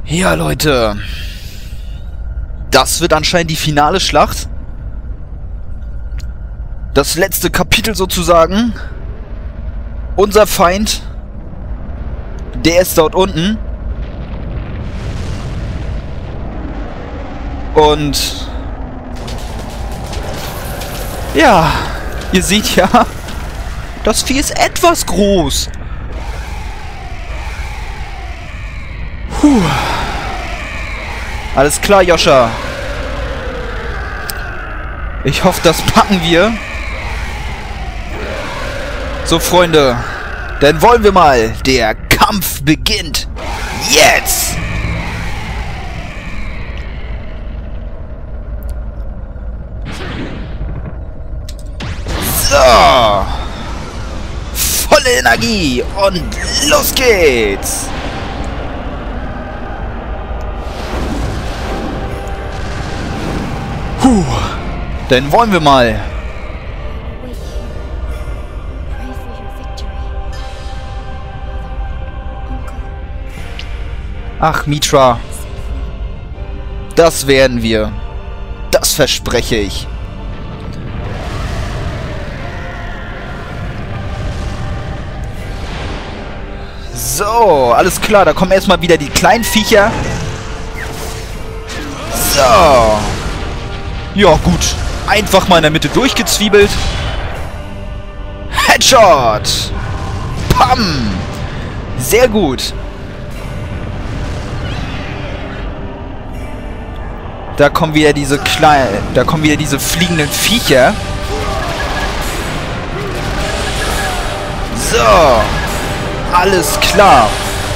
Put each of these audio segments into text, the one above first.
Ja, Leute. Das wird anscheinend die finale Schlacht. Das letzte Kapitel sozusagen. Unser Feind. Der ist dort unten. Und... ja, ihr seht ja, das Vieh ist etwas groß. Puh. Alles klar, Joscha. Ich hoffe, das packen wir. So, Freunde. Dann wollen wir mal. Der Kampf beginnt jetzt. So. Volle Energie. Und los geht's. Puh. Dann wollen wir mal. Ach, Mitra. Das werden wir. Das verspreche ich. So, alles klar. Da kommen erstmal wieder die kleinen Viecher. So. Ja, gut. Einfach mal in der Mitte durchgezwiebelt. Headshot. Pam. Sehr gut. Da kommen wieder diese kleinen... Da kommen wieder diese fliegenden Viecher. So. Alles klar.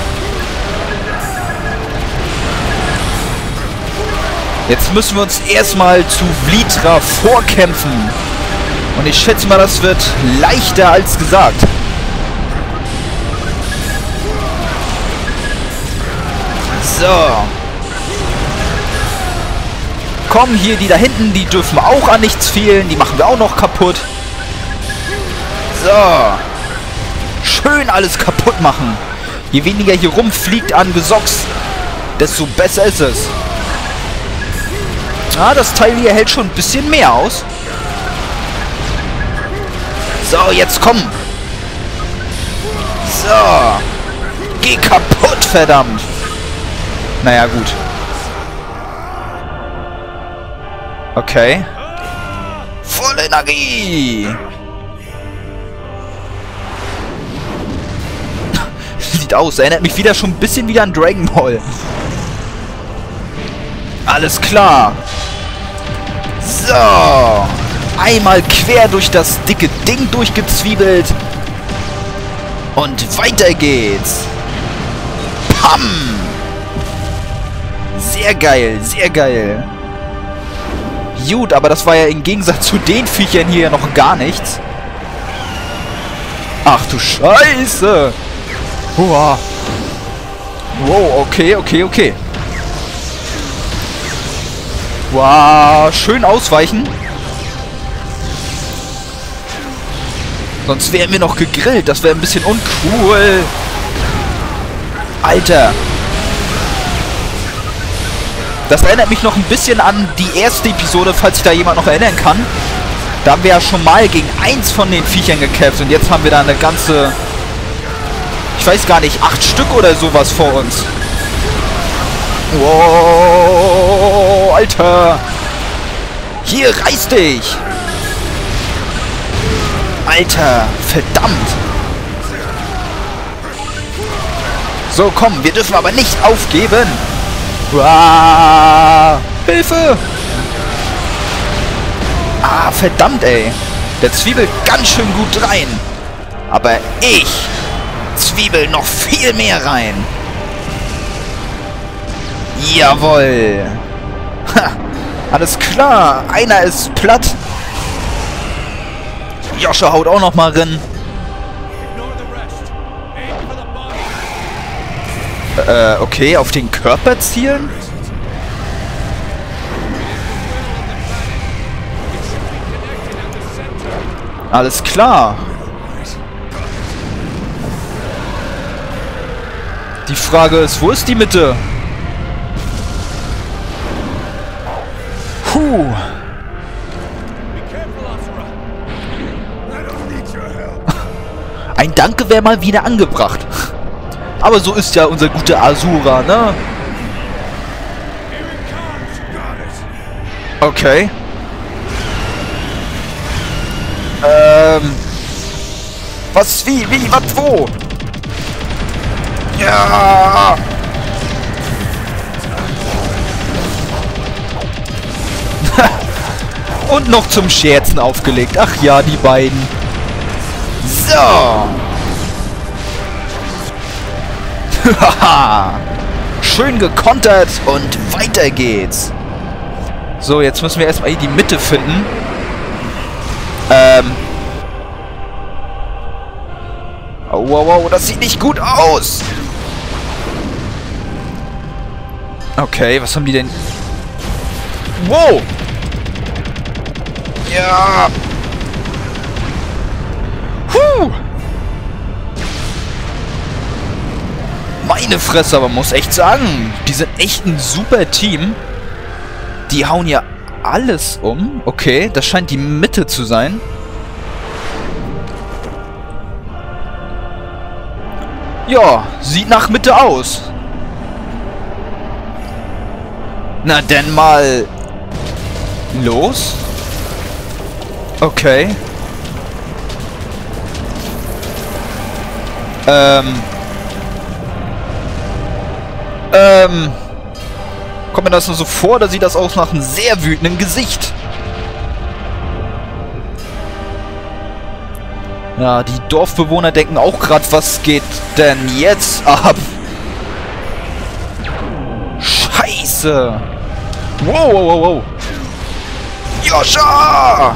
Jetzt müssen wir uns erstmal zu Vlitra vorkämpfen. Und ich schätze mal, das wird leichter als gesagt. So. Komm, hier die da hinten, die dürfen auch an nichts fehlen. Die machen wir auch noch kaputt. So. Schön alles kaputt machen. Je weniger hier rumfliegt an Gesocks, desto besser ist es. Ah, das Teil hier hält schon ein bisschen mehr aus. So, jetzt komm. So. Geh kaputt, verdammt. Naja, gut. Okay. Volle Energie. Sieht aus. Erinnert mich wieder schon ein bisschen wieder an Dragon Ball. Alles klar. So. Einmal quer durch das dicke Ding durchgezwiebelt. Und weiter geht's. Pam. Sehr geil, sehr geil. Gut, aber das war ja im Gegensatz zu den Viechern hier noch gar nichts. Ach du Scheiße. Wow, okay, okay, okay. Wow, schön ausweichen. Sonst wären wir noch gegrillt. Das wäre ein bisschen uncool. Alter. Das erinnert mich noch ein bisschen an die erste Episode, falls sich da jemand noch erinnern kann. Da haben wir ja schon mal gegen eins von den Viechern gekämpft. Und jetzt haben wir da eine ganze... ich weiß gar nicht, 8 Stück oder sowas vor uns. Wow, Alter. Hier, reiß dich. Alter, verdammt. So, komm, wir dürfen aber nicht aufgeben. Uah, Hilfe. Ah, verdammt, ey. Der zwiebelt ganz schön gut rein. Aber ich zwiebel noch viel mehr rein. Jawohl. Ha, alles klar. Einer ist platt. Joscha haut auch noch mal rein. Okay, auf den Körper zielen? Alles klar. Die Frage ist, wo ist die Mitte? Puh. Ein Danke wäre mal wieder angebracht. Aber so ist ja unser guter Asura, ne? Okay. Was, wie, was, wo? Ja! Und noch zum Scherzen aufgelegt. Ach ja, die beiden. So. Haha. Schön gekontert und weiter geht's. So, jetzt müssen wir erstmal hier die Mitte finden. Oh, wow, wow, das sieht nicht gut aus. Okay, was haben die denn? Wow. Ja. Huh. Meine Fresse, aber muss echt sagen, die sind echt ein super Team. Die hauen ja alles um. Okay, das scheint die Mitte zu sein. Ja, sieht nach Mitte aus. Na denn mal los. Okay. Kommt mir das nur so vor, da sieht das aus nach einem sehr wütenden Gesicht. Ja, die Dorfbewohner denken auch gerade, was geht denn jetzt ab? Scheiße! Wow, wow, wow, wow! Joscha!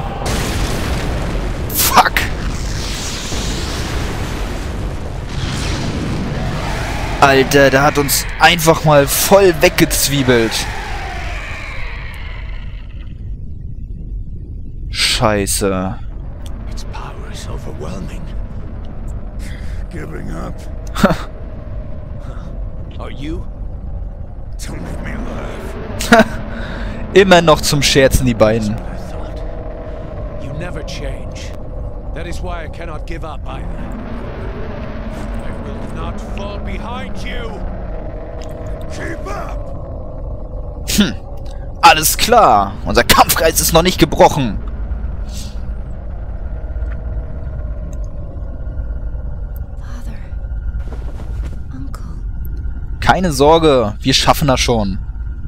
Fuck! Alter, der hat uns einfach mal voll weggezwiebelt. Scheiße. Its power is overwhelming. Giving up. Are you? Don't make me laugh. Immer noch zum Scherzen, die beiden. You never change. That is why I cannot give up either. I will not fall behind you. Keep up. Alles klar. Unser Kampfgeist ist noch nicht gebrochen. Father. Uncle. Keine Sorge, wir schaffen das schon.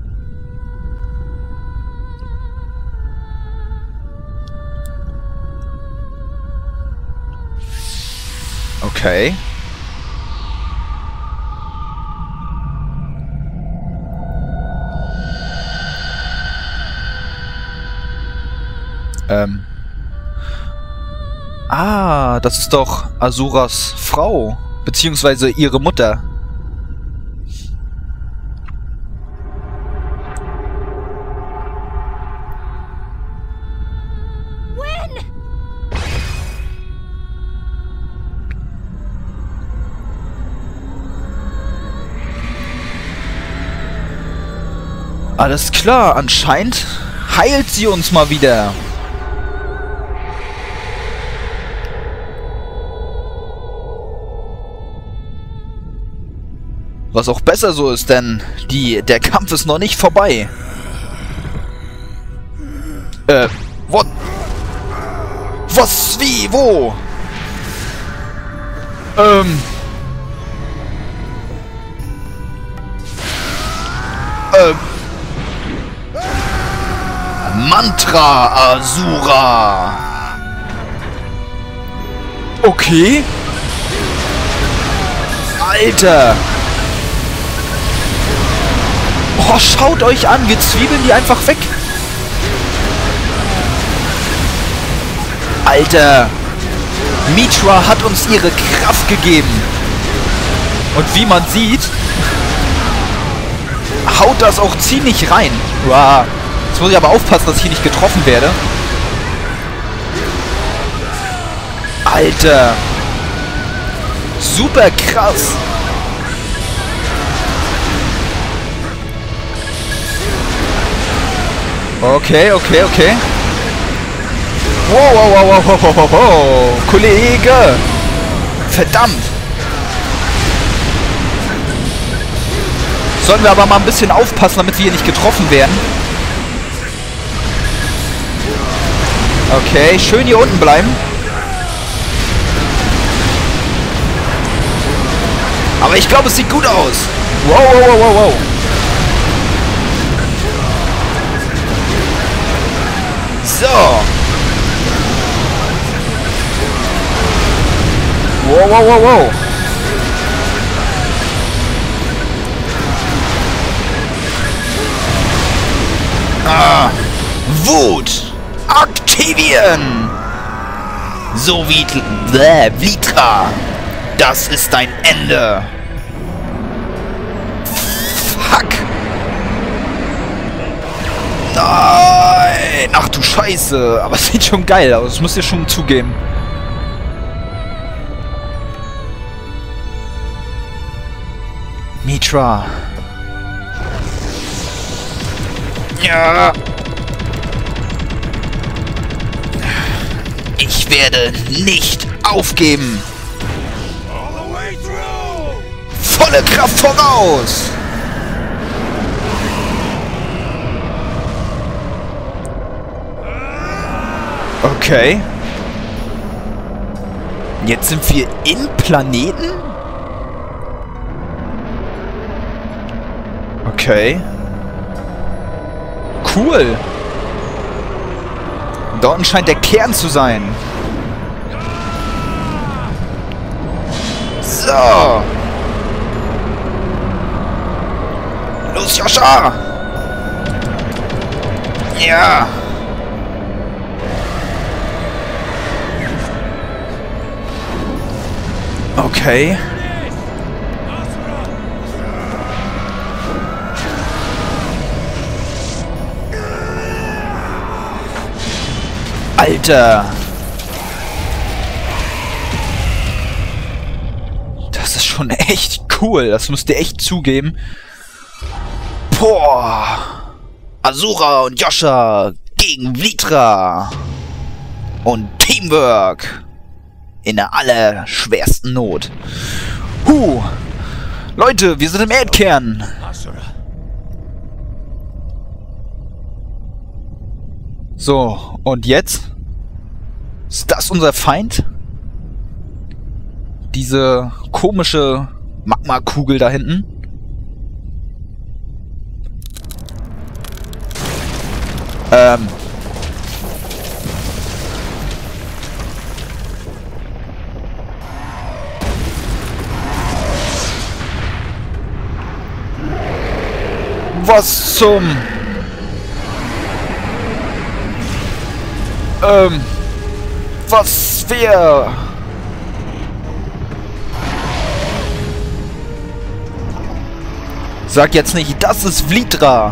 Okay. Ah, das ist doch Asuras Frau, beziehungsweise ihre Mutter. Alles klar, anscheinend heilt sie uns mal wieder. Was auch besser so ist, denn der Kampf ist noch nicht vorbei. What? Was? Wie? Wo? Mantra Asura. Okay. Alter. Oh, schaut euch an. Wir zwiebeln die einfach weg. Alter. Mitra hat uns ihre Kraft gegeben. Und wie man sieht, haut das auch ziemlich rein. Wow. Jetzt muss ich aber aufpassen, dass ich hier nicht getroffen werde. Alter. Super krass. Okay, okay, okay. Wow, wow, wow, wow, wow, wow, wow. Kollege! Verdammt! Sollen wir aber mal ein bisschen aufpassen, damit wir hier nicht getroffen werden. Okay, schön hier unten bleiben. Aber ich glaube, es sieht gut aus. Wow, wow, wow, wow, wow. So. Wow, wow, wow, wow. Ah. Wut. Aktivieren. So wie Vlitra. Das ist dein Ende. Fuck. Nein. Ach du Scheiße. Aber es sieht schon geil aus. Das müsst ihr schon zugeben. Mitra. Ja. Ich werde nicht aufgeben. Volle Kraft voraus! Okay. Jetzt sind wir im Planeten? Okay. Cool. Da unten scheint der Kern zu sein. So. Los, Joscha! Ja! Okay. Alter! Das ist schon echt cool. Das müsst ihr echt zugeben. Boah! Asura und Joscha gegen Vlitra. Und Teamwork. In der allerschwersten Not. Leute, wir sind im Erdkern. So, und jetzt? Ist das unser Feind? Diese komische Magma-Kugel da hinten? Was zum... Was wir... Sag jetzt nicht, das ist Vlitra.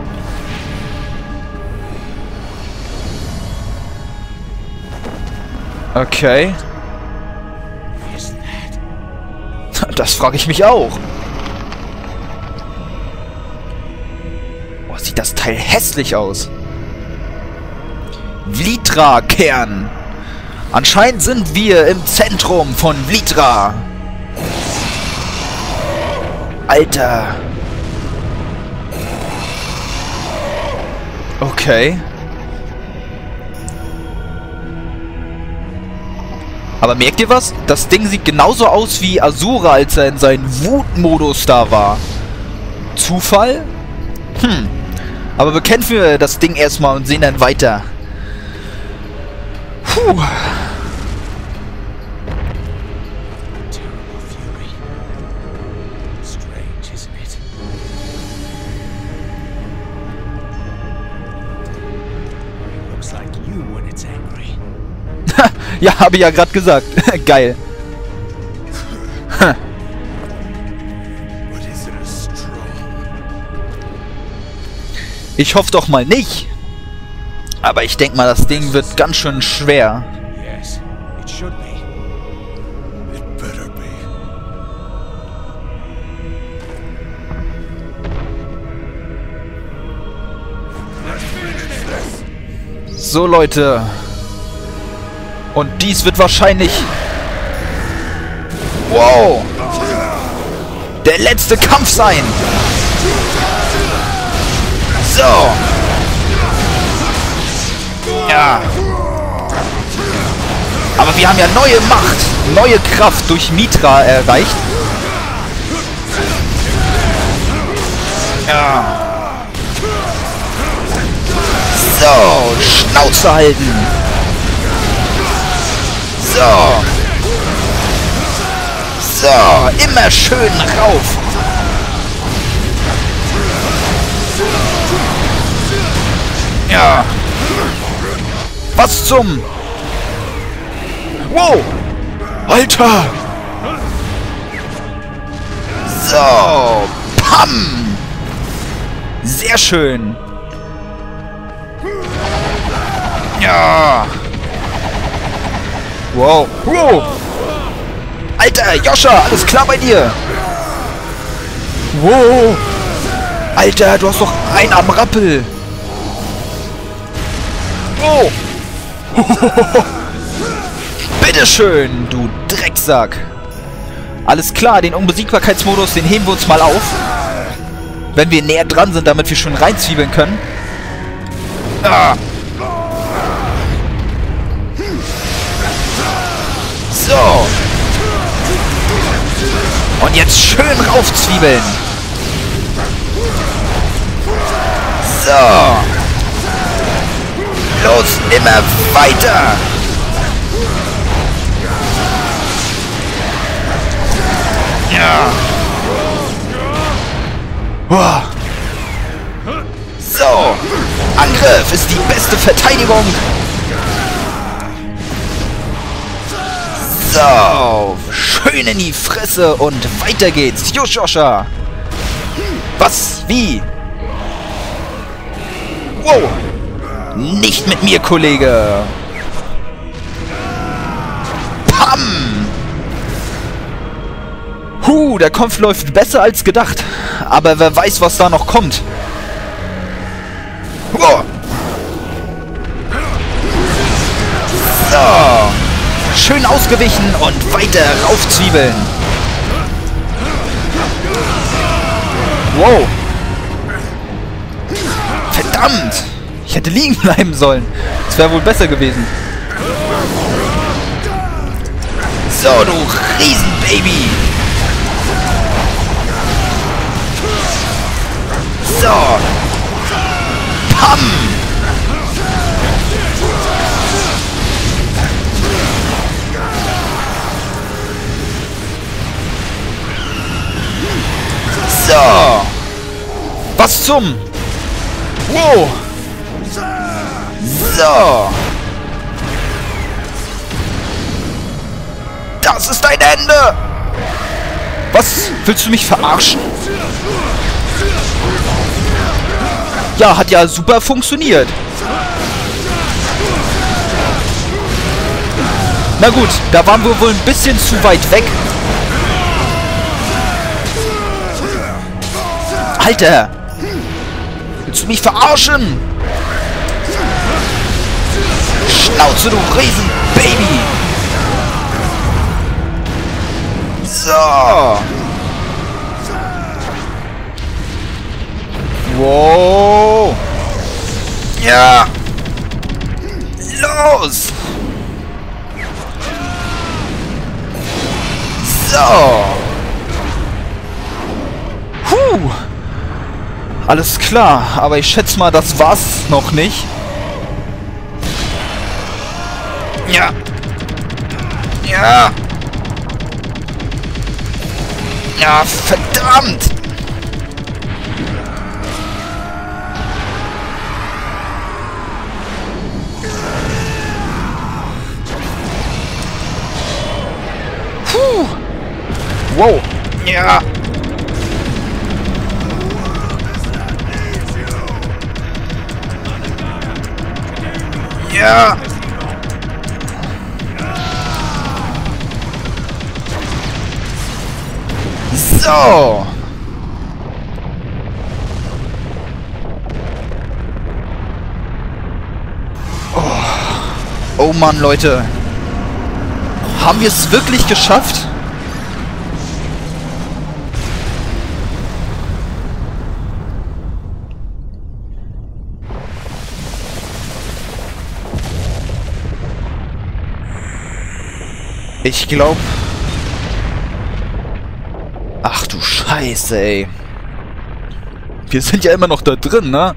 Okay. Das frage ich mich auch. Oh, sieht das Teil hässlich aus. Vlitra-Kern. Anscheinend sind wir im Zentrum von Vlitra. Alter. Okay. Aber merkt ihr was? Das Ding sieht genauso aus wie Asura, als er in seinem Wutmodus da war. Zufall? Aber bekämpfen wir das Ding erstmal und sehen dann weiter. Puh. Ja, habe ich ja gerade gesagt. Geil. Ich hoffe doch mal nicht. Aber ich denke mal, das Ding wird ganz schön schwer. So, Leute. Und dies wird wahrscheinlich... Wow! Der letzte Kampf sein! So! Ja! Aber wir haben ja neue Macht, neue Kraft durch Mitra erreicht. Ja! So! Schnauze halten! So! So! Immer schön rauf! Ja! Was zum... Wow! Alter! So! Pam! Sehr schön! Ja! Wow! Wow! Alter, Joscha! Alles klar bei dir? Wow! Alter, du hast doch einen am Rappel! Oh! Bitteschön, du Drecksack! Alles klar, den Unbesiegbarkeitsmodus, den heben wir uns mal auf. Wenn wir näher dran sind, damit wir schon reinzwiebeln können. Ah. So. Und jetzt schön raufzwiebeln. So. Los, immer weiter. Ja. Wow. So. Angriff ist die beste Verteidigung. So. Schön in die Fresse und weiter geht's. Joscha. Was? Wie? Wow. Nicht mit mir, Kollege. Pam. Der Kampf läuft besser als gedacht. Aber wer weiß, was da noch kommt. Wow. So. Schön ausgewichen und weiter raufzwiebeln. Wow. Verdammt. Ich hätte liegen bleiben sollen. Das wäre wohl besser gewesen. So, du Riesenbaby. So. Pam. So. Was zum... Wow. So. Das ist dein Ende. Was? Willst du mich verarschen? Ja, hat ja super funktioniert. Na gut, da waren wir wohl ein bisschen zu weit weg. Alter! Willst du mich verarschen? Schnauze, du Riesenbaby! So! Wow! Ja! Los! So! Alles klar, aber ich schätze mal, das war's noch nicht. Ja! Ja! Ja, verdammt! Wow! Ja! Ja! So! Oh. Oh Mann, Leute. Haben wir es wirklich geschafft? Ich glaube... Ach du Scheiße, ey. Wir sind ja immer noch da drin, ne?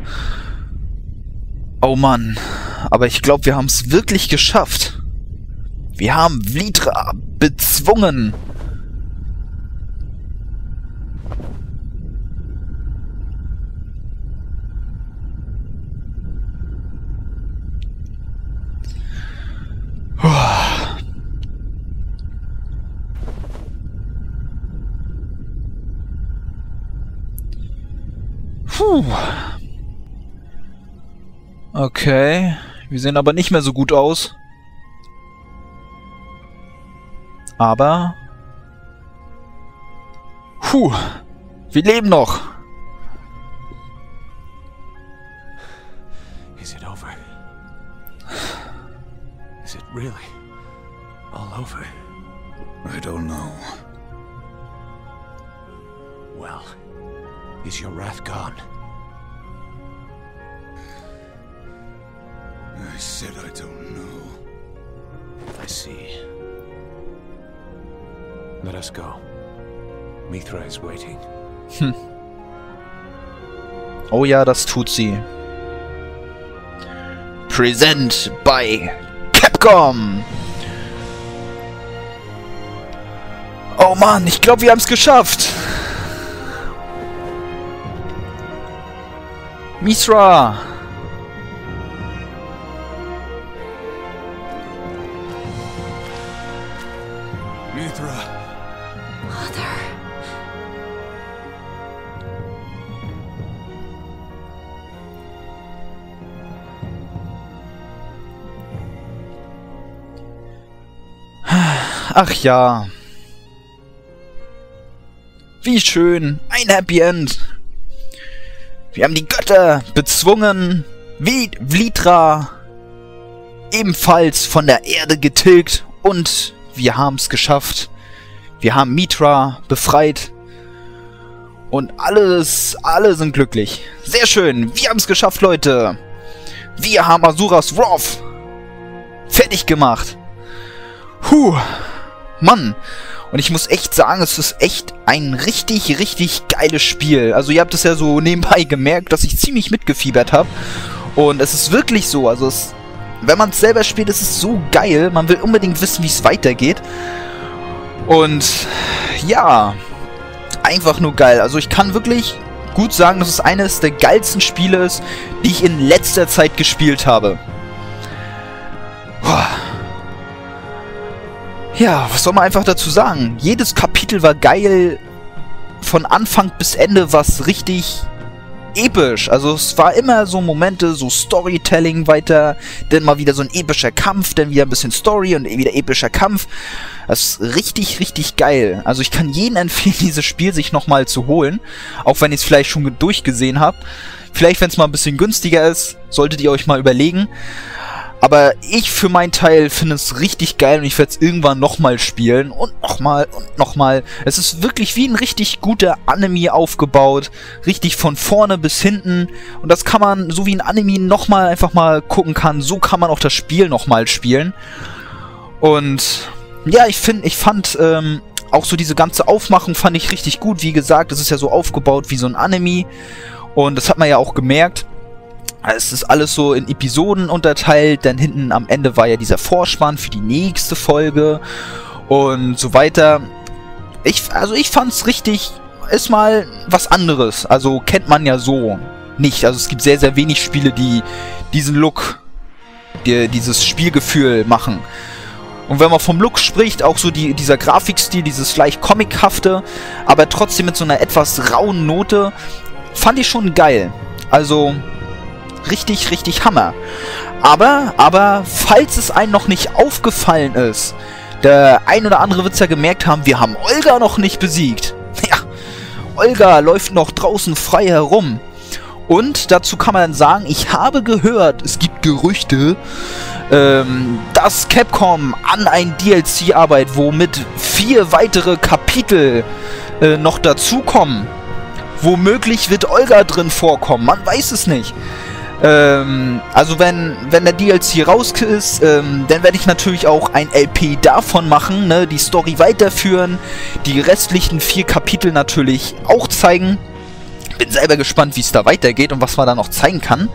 Oh Mann. Aber ich glaube, wir haben es wirklich geschafft. Wir haben Vlitra bezwungen. Puh. Okay. Wir sehen aber nicht mehr so gut aus. Aber... Puh. Wir leben noch. Is it over? Is it really all over? I don't know. Well, is your wrath gone? I said I don't know. I see. Let us go. Mithra is waiting. Oh ja, das tut sie. Present by Capcom. Oh Mann, ich glaube, wir haben es geschafft. Mithra. Mithra. Father. Ach ja. Wie schön. Ein Happy End. Wir haben die Götter bezwungen. Wie Vlitra ebenfalls von der Erde getilgt. Und wir haben es geschafft. Wir haben Mithra befreit. Und alle sind glücklich. Sehr schön. Wir haben es geschafft, Leute. Wir haben Asuras Wrath fertig gemacht. Puh. Mann. Und ich muss echt sagen, es ist echt ein richtig, richtig geiles Spiel. Also ihr habt es ja so nebenbei gemerkt, dass ich ziemlich mitgefiebert habe. Und es ist wirklich so. Also wenn man es selber spielt, ist es so geil. Man will unbedingt wissen, wie es weitergeht. Und ja, einfach nur geil. Also ich kann wirklich gut sagen, dass es eines der geilsten Spiele ist, die ich in letzter Zeit gespielt habe. Ja, was soll man einfach dazu sagen? Jedes Kapitel war geil. Von Anfang bis Ende war es richtig episch. Also es war immer so Momente, so Storytelling weiter, dann mal wieder so ein epischer Kampf, dann wieder ein bisschen Story und wieder epischer Kampf. Das ist richtig, richtig geil. Also ich kann jedem empfehlen, dieses Spiel sich nochmal zu holen, auch wenn ihr es vielleicht schon durchgesehen habt. Vielleicht, wenn es mal ein bisschen günstiger ist, solltet ihr euch mal überlegen. Aber ich für meinen Teil finde es richtig geil und ich werde es irgendwann nochmal spielen und nochmal und nochmal. Es ist wirklich wie ein richtig guter Anime aufgebaut, richtig von vorne bis hinten. Und das kann man, so wie ein Anime nochmal einfach mal gucken kann, so kann man auch das Spiel nochmal spielen. Und ja, ich fand auch so diese ganze Aufmachung fand ich richtig gut. Wie gesagt, es ist ja so aufgebaut wie so ein Anime und das hat man ja auch gemerkt. Es ist alles so in Episoden unterteilt, dann hinten am Ende war ja dieser Vorspann für die nächste Folge und so weiter. Ich fand's richtig, ist mal was anderes, also kennt man ja so nicht. Also es gibt sehr, sehr wenig Spiele, die diesen Look, dieses Spielgefühl machen. Und wenn man vom Look spricht, auch so dieser Grafikstil, dieses leicht comichafte, aber trotzdem mit so einer etwas rauen Note, fand ich schon geil. Also richtig, richtig Hammer. Aber, falls es einem noch nicht aufgefallen ist, der ein oder andere wird es ja gemerkt haben, wir haben Olga noch nicht besiegt. Ja, Olga läuft noch draußen frei herum. Und dazu kann man dann sagen, ich habe gehört, es gibt Gerüchte, dass Capcom an ein DLC arbeitet, womit 4 weitere Kapitel noch dazukommen. Womöglich wird Olga drin vorkommen, man weiß es nicht. Also wenn der DLC raus ist, dann werde ich natürlich auch ein LP davon machen, ne? Die Story weiterführen, die restlichen 4 Kapitel natürlich auch zeigen. Bin selber gespannt, wie es da weitergeht und was man da noch zeigen kann.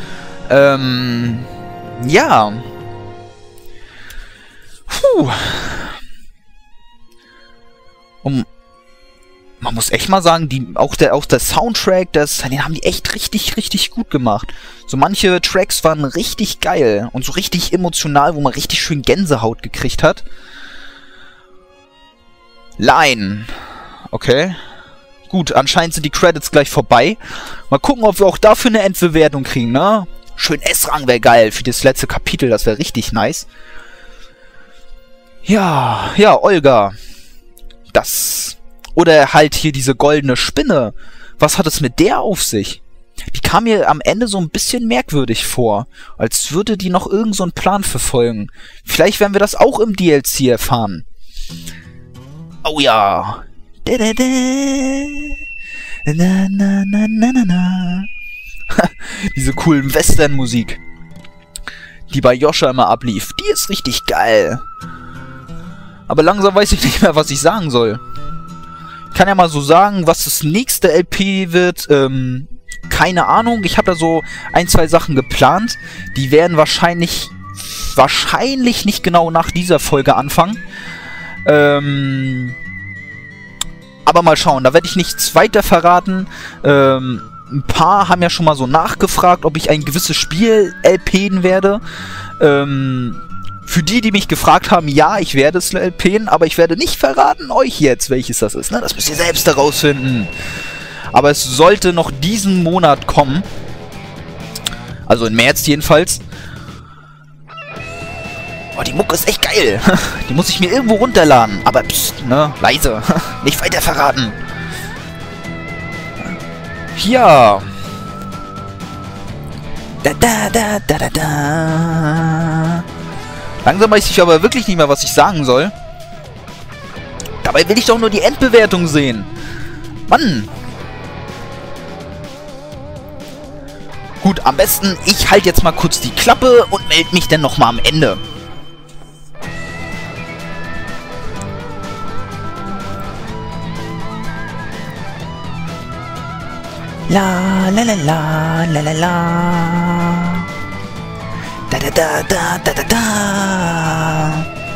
Ja. Puh. Man muss echt mal sagen, auch der Soundtrack, den haben die echt richtig gut gemacht. So manche Tracks waren richtig geil und so richtig emotional, wo man richtig schön Gänsehaut gekriegt hat. Line. Okay. Gut, anscheinend sind die Credits gleich vorbei. Mal gucken, ob wir auch dafür eine Endbewertung kriegen, ne? Schön S-Rang wäre geil für das letzte Kapitel, das wäre richtig nice. Ja, Olga. Oder halt hier diese goldene Spinne. Was hat es mit der auf sich? Die kam mir am Ende so ein bisschen merkwürdig vor. Als würde die noch irgend so einen Plan verfolgen. Vielleicht werden wir das auch im DLC erfahren. Oh ja. Diese coolen Western-Musik, die bei Yosha immer ablief. Die ist richtig geil. Aber langsam weiß ich nicht mehr, was ich sagen soll. Ich kann ja mal so sagen, was das nächste LP wird. Keine Ahnung. Ich habe da so 1, 2 Sachen geplant. Die werden wahrscheinlich nicht genau nach dieser Folge anfangen. Aber mal schauen. Da werde ich nichts weiter verraten. Ein paar haben ja schon mal so nachgefragt, ob ich ein gewisses Spiel LPen werde. Für die mich gefragt haben, ja, ich werde es LPen, aber ich werde nicht verraten euch jetzt, welches das ist. Ne? Das müsst ihr selbst herausfinden. Aber es sollte noch diesen Monat kommen. Also in März jedenfalls. Oh, die Mucke ist echt geil. Die muss ich mir irgendwo runterladen. Aber pst, ne, leise. Nicht weiter verraten. Ja. Da. Langsam weiß ich aber wirklich nicht mehr, was ich sagen soll. Dabei will ich doch nur die Endbewertung sehen. Mann. Gut, am besten, ich halte jetzt mal kurz die Klappe und melde mich dann nochmal am Ende. La la la la la la la. Da da da da da da da.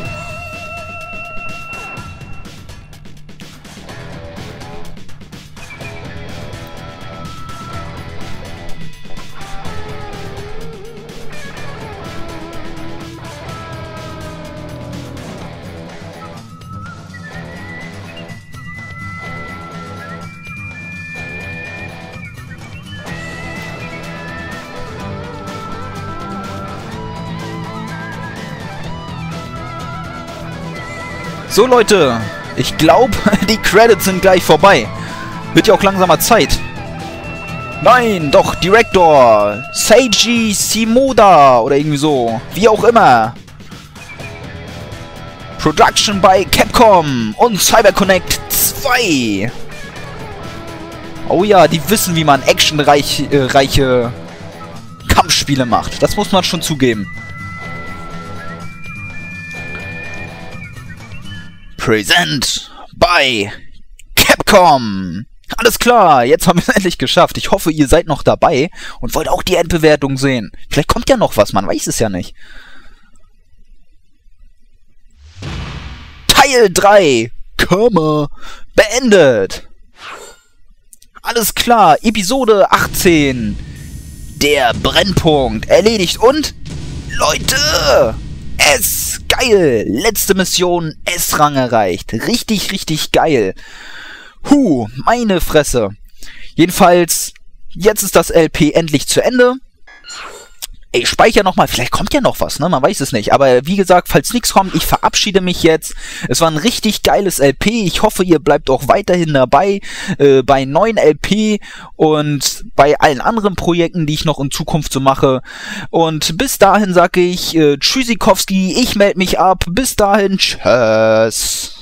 So Leute, ich glaube, die Credits sind gleich vorbei. Wird ja auch langsam mal Zeit. Nein, doch, Director. Seiji Shimoda oder irgendwie so. Wie auch immer. Production by Capcom und CyberConnect 2. Oh ja, die wissen, wie man actionreiche Kampfspiele macht. Das muss man schon zugeben. Present by Capcom. Alles klar, jetzt haben wir es endlich geschafft. Ich hoffe, ihr seid noch dabei und wollt auch die Endbewertung sehen. Vielleicht kommt ja noch was, man weiß es ja nicht. Teil 3, beendet. Alles klar, Episode 18. Der Brennpunkt erledigt und... Leute! Geil! Letzte Mission, S-Rang erreicht. Richtig, richtig geil. Meine Fresse. Jedenfalls, jetzt ist das LP endlich zu Ende. ey, speicher nochmal, vielleicht kommt ja noch was, ne? Man weiß es nicht. Aber wie gesagt, falls nichts kommt, ich verabschiede mich jetzt. Es war ein richtig geiles LP. Ich hoffe, ihr bleibt auch weiterhin dabei bei neuen LP und bei allen anderen Projekten, die ich noch in Zukunft so mache. Und bis dahin sage ich Tschüssikowski, ich melde mich ab. Bis dahin, tschüss.